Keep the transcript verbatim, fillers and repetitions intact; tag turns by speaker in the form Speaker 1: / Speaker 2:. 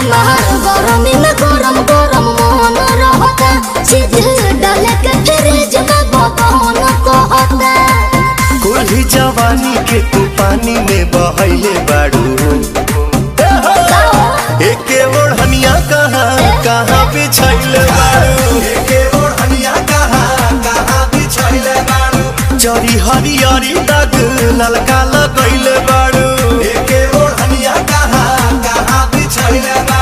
Speaker 1: हमार गरमी में गरम गरम मन रहता सीधे डाले के फ्रिज में बदन कहता
Speaker 2: कोल्ही जवानी के तू पानी में बहैले बाड़ू एके ओढ़निया कहाँ कहाँ बिछैले बाड़ू एके ओढ़निया कहाँ कहाँ बिछैले बाड़ू जरी हरियरी दाग ललका लगैले बाड़ू एके ओढ़निया कहाँ कहाँ बिछैले बाड़ू।